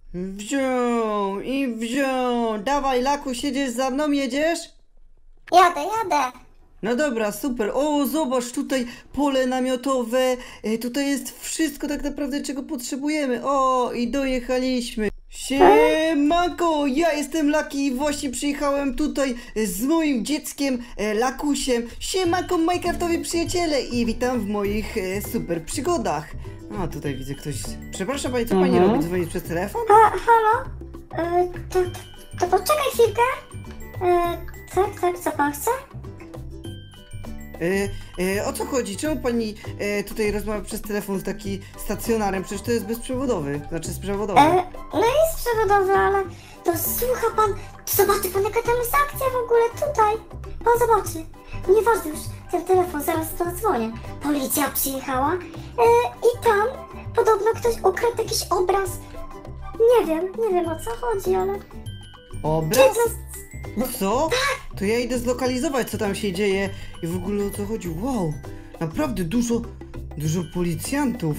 Wziął i wziął. Dawaj, Lakuś, jedziesz za mną, jedziesz? Jadę. No dobra, super. O, zobacz, tutaj pole namiotowe. Tutaj jest wszystko tak naprawdę, czego potrzebujemy. O, i dojechaliśmy. Siemanko, ja jestem Laki i właśnie przyjechałem tutaj z moim dzieckiem Lakusiem. Siemanko, Minecraftowi przyjaciele i witam w moich super przygodach. A, tutaj widzę ktoś... Przepraszam pani, co pani robi? Dzwoni przez telefon? Halo? To poczekaj chwilkę. Tak, co pan chce? O co chodzi? Czemu pani tutaj rozmawia przez telefon z taki stacjonarem? Przecież to jest bezprzewodowy, znaczy sprzewodowy. No jest przewodowy, ale to słucha pan, zobaczy pan jaka tam jest akcja w ogóle tutaj. Pan zobaczy. Nieważne już, ten telefon, zaraz to dzwonię. Policja przyjechała i tam podobno ktoś ukradł jakiś obraz. Nie wiem o co chodzi, ale... Obraz? Co? To ja idę zlokalizować, co tam się dzieje i w ogóle o co chodzi. Wow, naprawdę dużo policjantów.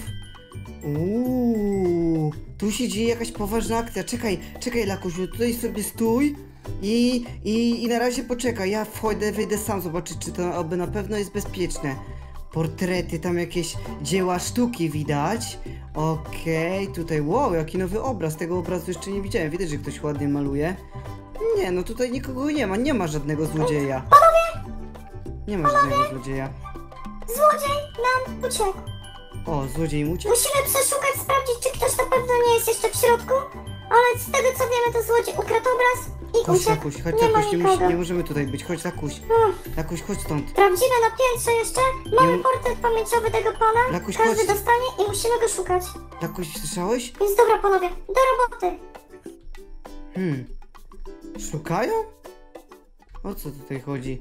Tu się dzieje jakaś poważna akcja. Czekaj, Lakusiu, tutaj sobie stój i na razie poczekaj. Ja wyjdę sam zobaczyć, czy to aby na pewno jest bezpieczne. Portrety, tam jakieś dzieła sztuki widać. Okej, tutaj, wow, jaki nowy obraz. Tego obrazu jeszcze nie widziałem. Widać, że ktoś ładnie maluje. Nie, no tutaj nikogo nie ma żadnego złodzieja. Panowie! Nie ma żadnego złodzieja. Złodziej nam uciekł. O, złodziej mu uciekł? Musimy przeszukać, sprawdzić, czy ktoś na pewno nie jest jeszcze w środku. Ale z tego co wiemy, to złodziej ukradł obraz i Chodź, uciekł. Lakuś, chodź, Nie ma Lakuś, nikogo. nie możemy tutaj być. Chodź, Lakuś. Lakuś, chodź stąd. Sprawdzimy na piętrze jeszcze. Mamy Nie- portret pamięciowy tego pana. Lakuś, Każdy chodź. dostanie i musimy go szukać. Lakuś, słyszałeś? Więc dobra panowie, do roboty. Szukają? O co tutaj chodzi?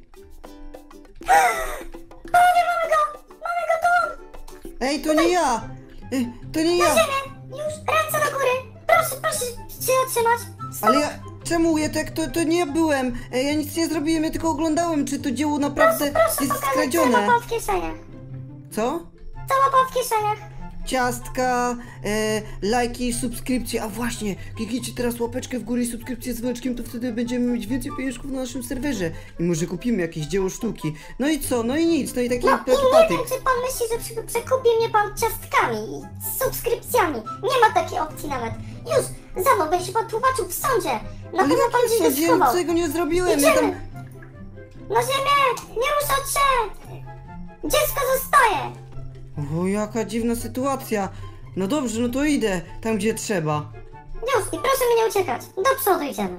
Mamy go tu. Ej, to nie ja! To nie ja! Już, ręce do góry. Proszę się otrzymać. Ale ja... Czemu ja tak? To nie ja byłem! Ja nic nie zrobiłem, ja tylko oglądałem, czy to dzieło naprawdę Proszę jest pokazać, co ma skradzione. pan w kieszeniach. Co? Co ma pan w kieszeniach? Ciastka, lajki, subskrypcje, a właśnie, kliknijcie teraz łapeczkę w górę i subskrypcję z dzwoneczkiem, to wtedy będziemy mieć więcej pieniążków na naszym serwerze i może kupimy jakieś dzieło sztuki. No i co? No i nic, no i taki No i nie patyk. wiem, czy pan myśli, że przekupi mnie pan ciastkami i subskrypcjami. Nie ma takiej opcji nawet. Już, za mną będzie się pan tłumaczył w sądzie. Na Ale pewno pan jakim się sądzie? schował. Czego nie zrobiłem? Ja Idziemy. tam... Na ziemię! Nie ruszać się! Dziecko zostaje! O, jaka dziwna sytuacja. No dobrze, no to idę tam, gdzie trzeba. Już, i proszę mi nie uciekać. Do przodu idziemy.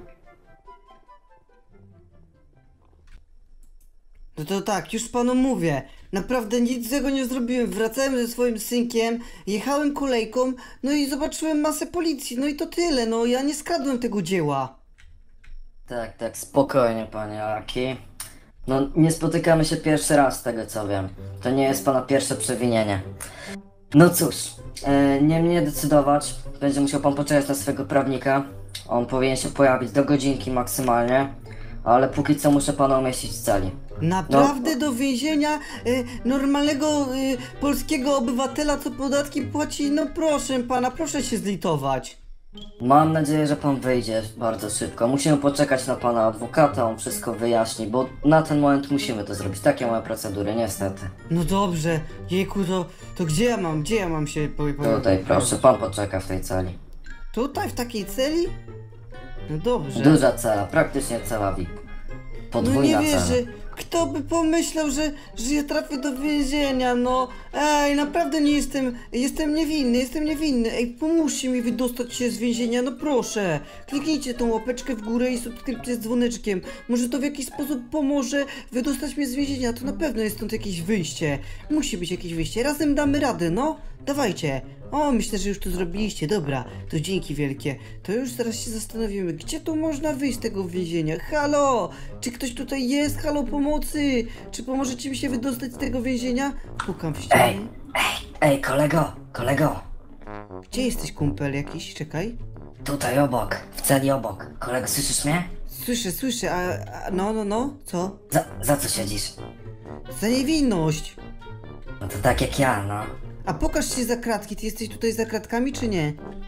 No to tak, już panu mówię. Naprawdę nic złego nie zrobiłem. Wracałem ze swoim synkiem, jechałem kolejką, no i zobaczyłem masę policji. No i to tyle, no ja nie skradłem tego dzieła. Tak, spokojnie, panie Aki. No, nie spotykamy się pierwszy raz, z tego co wiem. To nie jest pana pierwsze przewinienie. No cóż, nie mnie decydować. Będzie musiał pan poczekać na swojego prawnika. On powinien się pojawić do godzinki maksymalnie. Ale póki co muszę pana umieścić w celi. Naprawdę do więzienia normalnego polskiego obywatela, co podatki płaci? No proszę pana, proszę się zlitować. Mam nadzieję, że pan wyjdzie bardzo szybko. Musimy poczekać na pana adwokata, on wszystko wyjaśni, bo na ten moment musimy to zrobić. Takie małe procedury, niestety. No dobrze, jejku, to gdzie ja mam się Tutaj proszę, pan poczeka w tej celi. Tutaj, w takiej celi? No dobrze. Duża cela, praktycznie cela VIP. No Podwójna nie cela. wierzę, kto by pomyślał, że ja trafię do więzienia, no. Ej, naprawdę nie jestem niewinny. Ej, pomóżcie mi wydostać się z więzienia, no proszę. Kliknijcie tą łapeczkę w górę i subskrypcję z dzwoneczkiem. Może to w jakiś sposób pomoże wydostać mnie z więzienia, to na pewno jest stąd jakieś wyjście. Musi być jakieś wyjście, razem damy radę, no. Dawajcie. O, myślę, że już to zrobiliście, dobra, to dzięki wielkie. To już zaraz się zastanowimy, gdzie tu można wyjść z tego więzienia. Halo, czy ktoś tutaj jest? Halo, pomocy! Czy pomożecie mi się wydostać z tego więzienia? Pukam w ścianę. Ej, kolego, Gdzie jesteś, kumpel jakiś? Czekaj. tutaj obok, w celi obok. Kolego, słyszysz mnie? Słyszę, no, co? Za co siedzisz? Za niewinność. No to tak jak ja, no. A pokaż się za kratki, ty jesteś tutaj za kratkami, czy nie?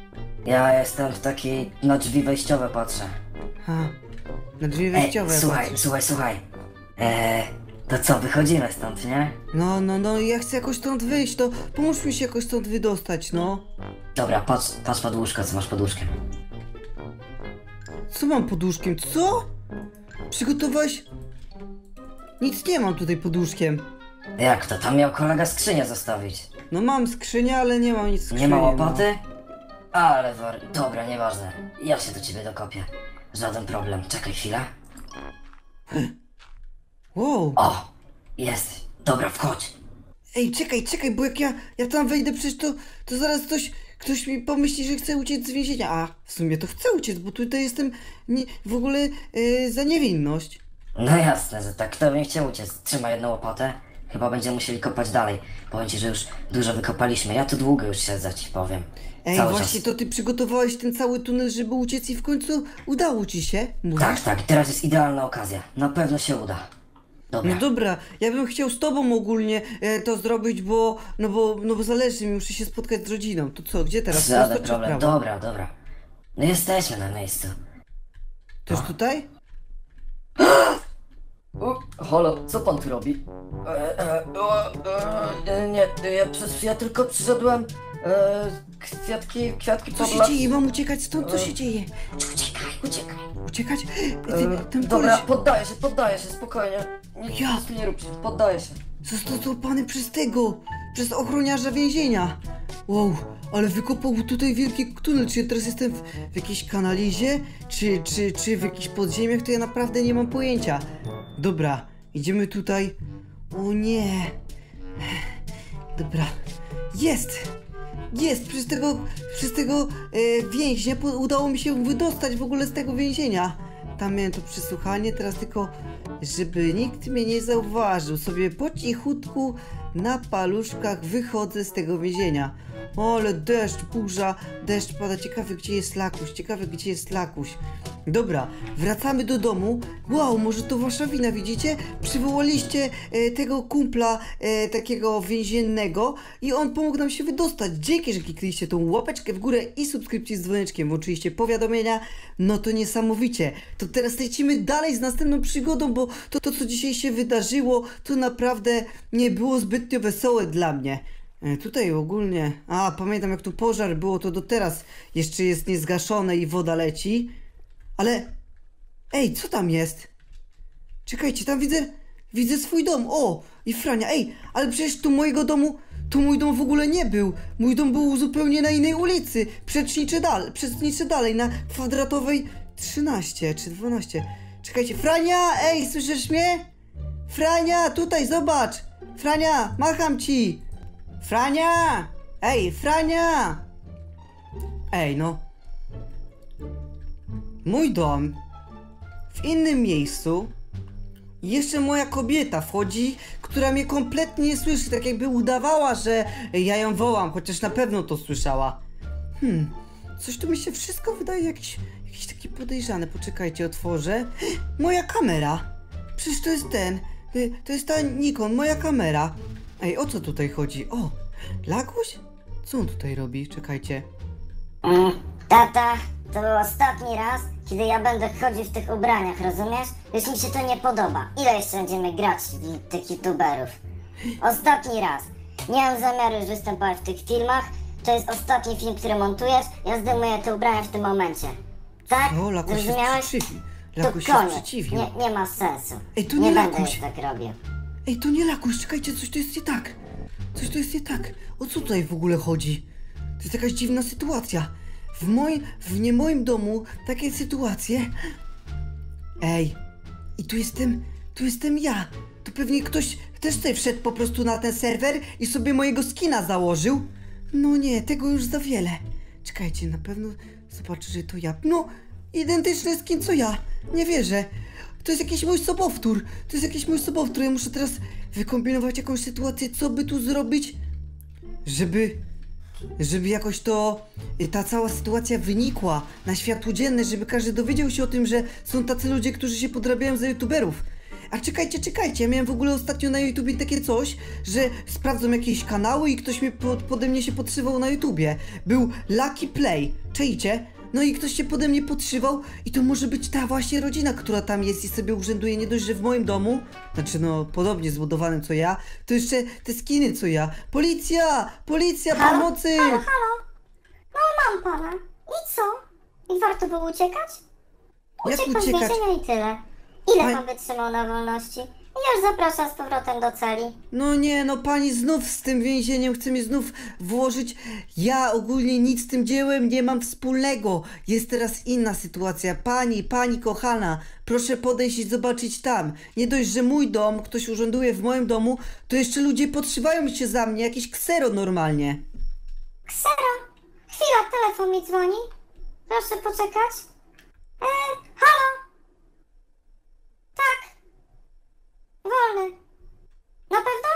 Ja jestem w takiej, na drzwi wejściowe patrzę. Ha, na drzwi wejściowe. Słuchaj. To co, wychodzimy stąd, nie? No, ja chcę jakoś stąd wyjść, to pomóż mi się jakoś stąd wydostać, no. Dobra, patrz pod łóżko, co masz pod łóżkiem. Co mam pod łóżkiem? Co? Przygotowałeś? Nic nie mam tutaj pod łóżkiem. Jak to? Tam miał kolega skrzynię zostawić. No mam skrzynię, ale nie mam nic w skrzyni. Nie ma łopaty? Ale dobra, nieważne. Ja się do ciebie dokopię. Żaden problem. Czekaj chwilę. No. Wow. O! Jest. Dobra, wchodź. Ej, czekaj, bo jak ja tam wejdę, przecież to zaraz ktoś mi pomyśli, że chcę uciec z więzienia. A, w sumie to chcę uciec, bo tutaj jestem w ogóle za niewinność. No jasne, że tak. Kto by nie chciał uciec? Trzymaj jedną łopatę. Chyba będziemy musieli kopać dalej. Powiem ci, że już dużo wykopaliśmy. Ja tu długo już siedzę, ci powiem. Ej, Cały właśnie, czas. to ty przygotowałeś ten cały tunel, żeby uciec i w końcu udało ci się? Mówisz? Tak. Teraz jest idealna okazja. Na pewno się uda. Dobra. No dobra, ja bym chciał z tobą ogólnie to zrobić, bo zależy mi, muszę się spotkać z rodziną. To co, gdzie teraz? Żaden Prosto czy w problem. prawo? Dobra. No jesteśmy na miejscu. Też tutaj? Halo, co pan tu robi? Nie, ja tylko przyszedłem kwiatki Co się dzieje? Mam uciekać stąd? Co się dzieje? Uciekaj. Uciekać? Ten Dobra, koleś poddaję się, spokojnie. Nie rób się, poddaję się. został złapany przez ochroniarza więzienia. Wow, ale wykopał tutaj wielki tunel. Czy ja teraz jestem w jakiejś kanalizie? Czy w jakichś podziemiach? To ja naprawdę nie mam pojęcia. Dobra, idziemy tutaj. O nie. Dobra. Jest! Przez tego więźnia udało mi się wydostać w ogóle z tego więzienia. Tam miałem to przesłuchanie, teraz tylko, żeby nikt mnie nie zauważył, sobie po cichutku na paluszkach wychodzę z tego więzienia. O, ale deszcz, burza, deszcz pada. Ciekawe, gdzie jest Lakuś. Dobra, wracamy do domu. Wow, może to wasza wina, widzicie? Przywołaliście tego kumpla takiego więziennego i on pomógł nam się wydostać. Dzięki, że kliknęliście tą łapeczkę w górę i subskrypcję z dzwoneczkiem. Włączyliście powiadomienia. No to niesamowicie. To teraz lecimy dalej z następną przygodą, bo to co dzisiaj się wydarzyło, to naprawdę nie było zbytnio wesołe dla mnie. Tutaj ogólnie... A, pamiętam jak tu pożar było, to do teraz jeszcze jest niezgaszone i woda leci. Ale... Ej, co tam jest? Czekajcie, tam widzę swój dom. O, i Frania. Ej, ale przecież tu mojego domu... Tu mój dom w ogóle nie był. Mój dom był zupełnie na innej ulicy. Przecznicze dalej, na Kwadratowej 13 czy 12. Czekajcie, Frania! Ej, słyszysz mnie? Frania, tutaj, zobacz! Frania, macham ci! Frania! Ej, Frania! Ej, no. Mój dom w innym miejscu. Jeszcze moja kobieta wchodzi, która mnie kompletnie nie słyszy, tak jakby udawała, że ja ją wołam, chociaż na pewno to słyszała. Coś tu mi się wszystko wydaje jakieś takie podejrzane. Poczekajcie, otworzę. Moja kamera. Przecież to jest to jest ta Nikon, moja kamera. Ej, o co tutaj chodzi? O, Lakuś? Co on tutaj robi? Czekajcie. Tata, to był ostatni raz, kiedy ja będę chodził w tych ubraniach, rozumiesz? Już mi się to nie podoba. Ile jeszcze będziemy grać w tych youtuberów? Ostatni raz. Nie mam zamiaru już występować w tych filmach. To jest ostatni film, który montujesz. Ja zdejmuję te ubrania w tym momencie. Tak? O, Lakuś się Zrozumiałeś? sprzeciwił. To Lakuś się koniec. sprzeciwił. Nie ma sensu. Ej, to nie nie będę Lakuś. już tak robił. Ej, to nie Lakuś, czekajcie, coś tu jest nie tak. Coś tu jest nie tak. O co tutaj w ogóle chodzi? To jest jakaś dziwna sytuacja. W nie moim domu takie sytuacje. Ej, i tu jestem ja. Tu pewnie ktoś też tutaj wszedł po prostu na ten serwer i sobie mojego skina założył. No nie, tego już za wiele. Czekajcie, na pewno zobaczę, że to ja. No, identyczny skin co ja. Nie wierzę. To jest jakiś mój sobowtór. Ja muszę teraz wykombinować jakąś sytuację, co by tu zrobić, żeby jakoś ta cała sytuacja wynikła na światło dzienne, żeby każdy dowiedział się o tym, że są tacy ludzie, którzy się podrabiają za youtuberów. A czekajcie, ja miałem w ogóle ostatnio na YouTubie takie coś, że sprawdzam jakieś kanały i ktoś mnie pode mnie się podszywał na YouTubie. Był Lucky Play, czajcie? No i ktoś się pode mnie podszywał i to może być ta właśnie rodzina, która tam jest i sobie urzęduje nie dość, że w moim domu, znaczy no podobnie zbudowanym co ja, to jeszcze te skiny co ja. Policja, Halo? pomocy! Halo? No mam pana. I co? I warto było uciekać? Jak Uciekł pan z uciekać? więzienia i tyle. Ile Ale- pan wytrzymał na wolności? I już zapraszam z powrotem do celi. No nie, no pani znów z tym więzieniem chce mnie znów włożyć. Ja ogólnie nic z tym dziełem nie mam wspólnego. Jest teraz inna sytuacja. Pani kochana, proszę podejść i zobaczyć tam. Nie dość, że mój dom, ktoś urzęduje w moim domu, to jeszcze ludzie podszywają się za mnie, jakieś ksero normalnie. Ksero! Chwila, telefon mi dzwoni. Proszę poczekać. Halo? Tak. Wolny. Na pewno?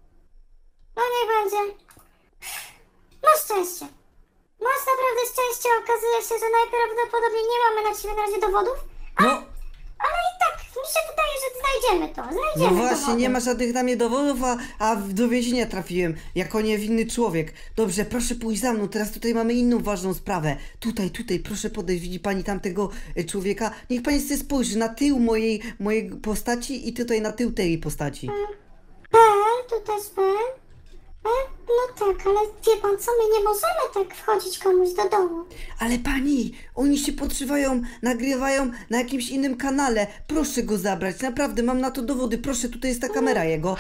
No niech będzie. Masz szczęście. Masz naprawdę szczęście. Okazuje się, że najprawdopodobniej nie mamy na ciebie na razie dowodów. No, Ale i tak mi się wydaje, że znajdziemy to. no Znajdziemy właśnie, dowody. nie ma żadnych na mnie dowodów, a do więzienia trafiłem jako niewinny człowiek. Dobrze, proszę pójść za mną, teraz tutaj mamy inną ważną sprawę. Tutaj, proszę podejść, widzi pani tamtego człowieka? Niech pani sobie spojrzy na tył mojej postaci i tutaj na tył tej postaci. Tu też no tak, ale wie pan co, my nie możemy tak wchodzić komuś do domu. Ale pani, oni się podszywają, nagrywają na jakimś innym kanale. Proszę go zabrać, naprawdę, mam na to dowody. Proszę, tutaj jest ta kamera jego.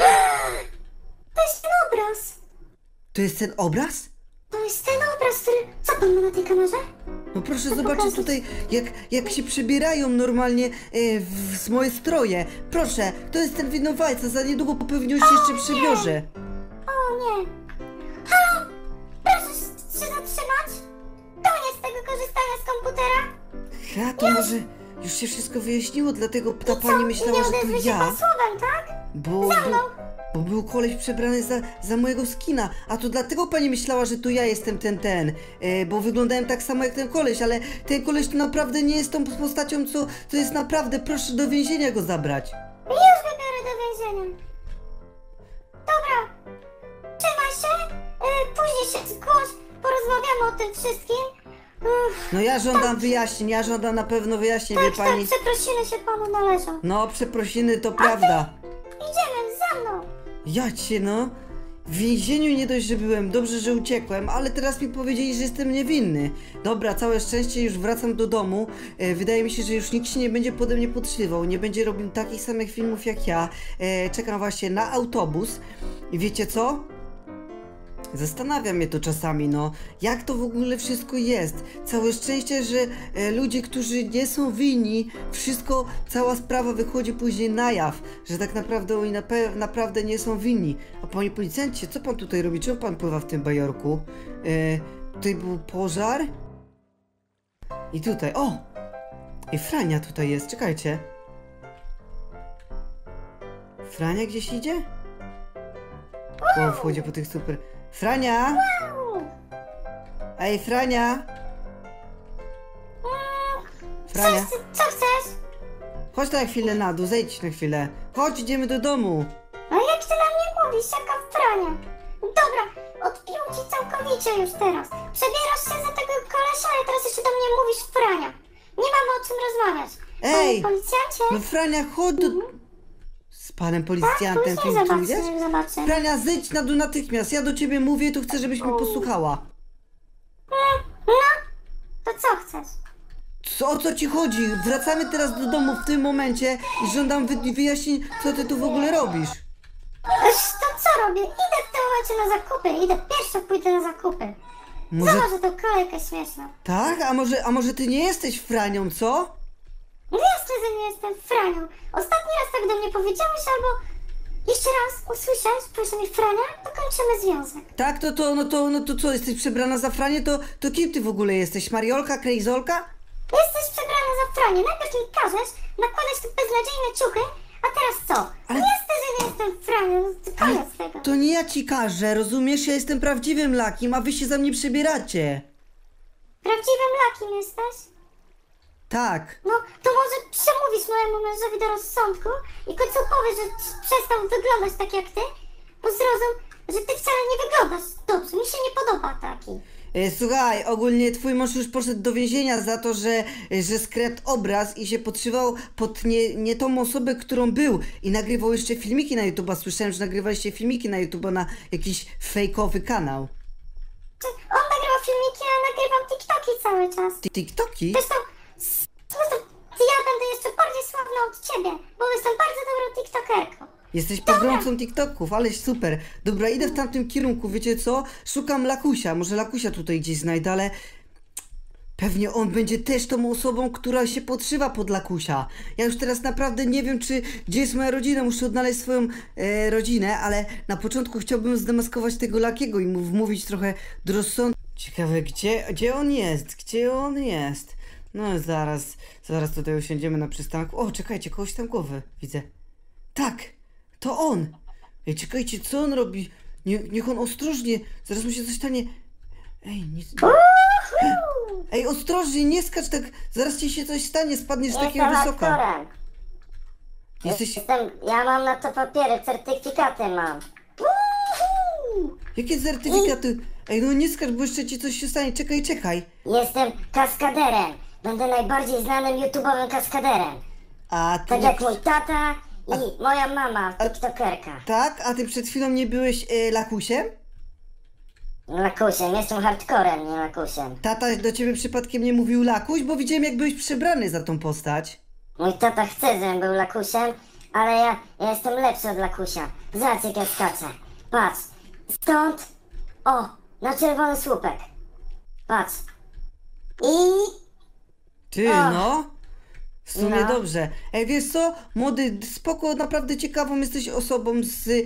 To jest ten obraz. To jest ten obraz? To jest ten obraz, który... Co pan ma na tej kamerze? No proszę To zobaczyć pokazać. tutaj, jak się przebierają normalnie w moje stroje. Proszę, to jest ten winowajca, za niedługo po pewności jeszcze przebiorze. O nie. Halo? Proszę się zatrzymać. Koniec tego korzystania z komputera. Ja to może już się wszystko wyjaśniło, dlatego ta pani myślała, nie że to odezwie się ja. pan słowem, tak? Bo był koleś przebrany za mojego skina, a to dlatego pani myślała, że to ja jestem ten, bo wyglądałem tak samo jak ten koleś, ale ten koleś to naprawdę nie jest tą postacią, co to jest naprawdę, proszę do więzienia go zabrać. Już wybiorę do więzienia. Dobra. Trzymaj się. Później się zgłoś. Porozmawiamy o tym wszystkim. No ja żądam wyjaśnień, ja żądam na pewno wyjaśnień, wie Tak, pani. przeprosiny się panu należą. No, przeprosiny to prawda. Idziemy za mną. Ja cię no. W więzieniu nie dość, że byłem, dobrze, że uciekłem, ale teraz mi powiedzieli, że jestem niewinny. Dobra, całe szczęście, już wracam do domu. Wydaje mi się, że już nikt się nie będzie pode mnie podszywał, nie będzie robił takich samych filmów jak ja. Czekam właśnie na autobus. I wiecie co? Zastanawia mnie to czasami, no, jak to w ogóle wszystko jest. Całe szczęście, że ludzie, którzy nie są winni, wszystko, cała sprawa wychodzi później na jaw, że tak naprawdę oni naprawdę nie są winni. A panie policjancie, co pan tutaj robi? Czemu pan pływa w tym bajorku? Tutaj był pożar. I tutaj, o! I Frania tutaj jest, czekajcie. Frania gdzieś idzie? O, wchodzi po tych super... Frania! Ej, Frania! Frania, Co chcesz? chodź na chwilę na dół, zejdź na chwilę. Chodź, idziemy do domu. A jak ty na mnie mówisz, jaka wprania? Dobra, odpił ci całkowicie już teraz. Przebierasz się za tego kolesia, a teraz jeszcze do mnie mówisz wprania. Nie mamy o czym rozmawiać. Ej! Panie policjancie? No Frania, chodź do... Z panem policjantem, Później tu zobaczysz, idziesz? zobaczymy. Frania, zejdź na dół natychmiast, ja do ciebie mówię, to chcę, żebyś mnie posłuchała. No, to co chcesz? O co ci chodzi? Wracamy teraz do domu w tym momencie i żądam wyjaśnień, co ty tu w ogóle robisz. To co robię? Idę w tym momencie na zakupy. Idę pierwsza, pójdę na zakupy. Może... Zobacz, że to kolejka śmieszna. Tak? A może ty nie jesteś Franią, co? No jasne, że nie jestem Franią. Ostatni raz tak do mnie powiedziałeś, albo jeszcze raz usłyszałeś, proszę mi Frania, to kończymy związek. Tak, no to co, jesteś przebrana za Franię, to kim ty w ogóle jesteś? Mariolka, Krejzolka? Jesteś przebrana za Franię. Najpierw mi każesz nakładać te beznadziejne ciuchy, a teraz co? Ale- No jasne, że nie jestem Franią. Koniec tego. To nie ja ci każę, rozumiesz? Ja jestem prawdziwym Lakim, a wy się za mnie przebieracie. Prawdziwym lakim jesteś? Tak. No, to może przemówisz mojemu mężowi do rozsądku i w końcu powiesz, że przestał wyglądać tak jak ty, bo zrozum, że ty wcale nie wyglądasz dobrze, mi się nie podoba taki. Słuchaj, ogólnie twój mąż już poszedł do więzienia za to, że skradł obraz i się podszywał pod nie tą osobę, którą był i nagrywał jeszcze filmiki na YouTube'a. Słyszałem, że nagrywaliście filmiki na YouTube'a na jakiś fejkowy kanał. On nagrywa filmiki, a ja nagrywam TikToki cały czas. TikToki? Zresztą ja będę jeszcze bardziej sławna od ciebie, bo jestem bardzo dobrą TikTokerką. Jesteś pogromcą TikToków, ale super. Dobra, idę w tamtym kierunku, wiecie co? Szukam Lakusia, może Lakusia tutaj gdzieś znajdę, ale pewnie on będzie też tą osobą, która się podszywa pod Lakusia. Ja już teraz naprawdę nie wiem, gdzie jest moja rodzina, muszę odnaleźć swoją rodzinę, ale na początku chciałbym zdemaskować tego Lakiego i mu wmówić trochę do rozsądku. Ciekawe, gdzie on jest? Gdzie on jest? No zaraz tutaj usiądziemy na przystanku. O, czekajcie, kogoś tam głowę widzę. Tak! To on! Ej, czekajcie, co on robi? Niech on ostrożnie, zaraz mu się coś stanie. Ej, nic. Ej, ostrożnie, nie skacz tak, zaraz ci się coś stanie, spadniesz z takiego Jestem wysoka. aktorem. Jesteś... Ja mam na to papiery, certyfikaty mam. Jakie certyfikaty? Ej, no nie skacz, bo jeszcze ci coś się stanie, czekaj. Jestem kaskaderem. Będę najbardziej znanym YouTube'owym kaskaderem. A ty... Tak jak mój tata i moja mama, tiktokerka. Tak? A ty przed chwilą nie byłeś Lakusiem? Lakusiem, jestem hardcorem, nie lakusiem. Tata do ciebie przypadkiem nie mówił Lakuś, bo widziałem jak byłeś przebrany za tą postać. Mój tata chce, żebym był lakusiem, ale ja jestem lepszy od lakusia. Zobacz jak ja skaczę. Patrz. Stąd. O, na czerwony słupek. Patrz. I... Ty, O. no. W sumie No. dobrze. Ej, wiesz co? Młody, spoko, naprawdę ciekawą jesteś osobą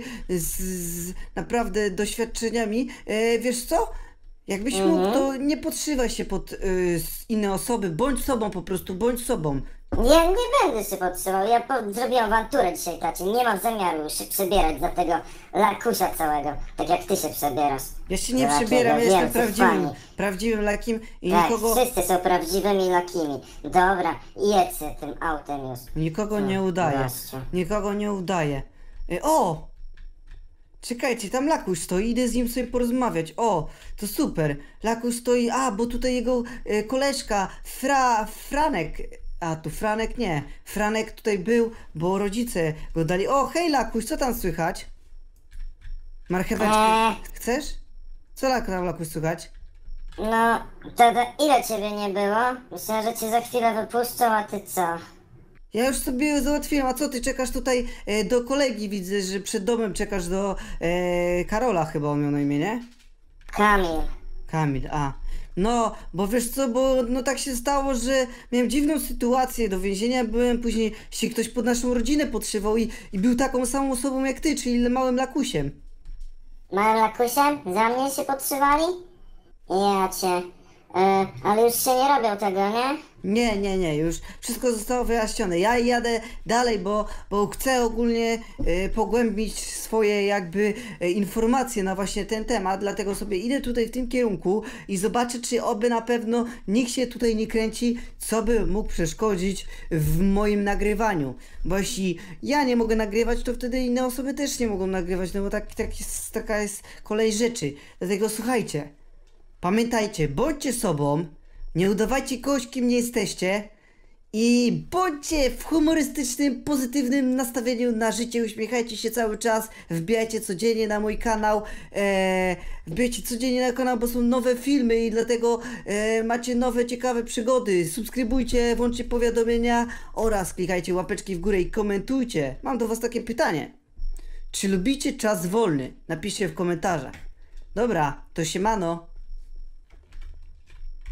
z naprawdę doświadczeniami. Wiesz co? Jakbyś mógł, to nie podszywaj się pod inne osoby. Bądź sobą po prostu, bądź sobą. Ja nie będę się podtrzymał. Ja zrobiłem awanturę dzisiaj, tacie. Nie mam zamiaru już się przebierać za tego lakusia całego. Tak jak ty się przebierasz. Ja się nie Za przebieram, ja takiego jestem więcej fani. prawdziwym lakiem i Tak, nikogo, wszyscy są prawdziwymi lakimi. Dobra, jedź się tym autem już. nikogo nie udaje. gościu. Nikogo nie udaje. O! Czekajcie, tam Lakuś stoi, idę z nim sobie porozmawiać. O, to super. Lakuś stoi, bo tutaj jego koleżka, Franek. A, tu Franek nie. Franek tutaj był, bo rodzice go dali. O, hej Lakuś, co tam słychać? Marcheweczkę chcesz? Co Lakuś słychać? No, to ile ciebie nie było? Myślę, że cię za chwilę wypuszczą, a ty co? Ja już sobie załatwiłem, a co ty czekasz tutaj do kolegi? Widzę, że przed domem czekasz do Karola chyba on miał na imię, nie? Kamil. Kamil, no, bo wiesz co, bo no tak się stało, że miałem dziwną sytuację, do więzienia byłem, później się ktoś pod naszą rodzinę podszywał i był taką samą osobą jak ty, czyli małym Lakusiem. Małym lakusiem? Za mnie się podszywali? Ja cię. Ale już się nie robią tego, nie? Nie, już wszystko zostało wyjaśnione. Ja jadę dalej, bo chcę ogólnie pogłębić swoje jakby informacje na właśnie ten temat, dlatego sobie idę tutaj w tym kierunku i zobaczę, czy oby na pewno nikt się tutaj nie kręci, co by mógł przeszkodzić w moim nagrywaniu. Bo jeśli ja nie mogę nagrywać, to wtedy inne osoby też nie mogą nagrywać, no bo taka jest kolej rzeczy. Dlatego słuchajcie, pamiętajcie, bądźcie sobą, nie udawajcie kogoś, kim nie jesteście i bądźcie w humorystycznym, pozytywnym nastawieniu na życie, uśmiechajcie się cały czas, wbijajcie codziennie na mój kanał, wbijajcie codziennie na kanał, bo są nowe filmy i dlatego macie nowe, ciekawe przygody. Subskrybujcie, włączcie powiadomienia oraz klikajcie łapeczki w górę i komentujcie. Mam do was takie pytanie. Czy lubicie czas wolny? Napiszcie w komentarzach. Dobra, to siemano.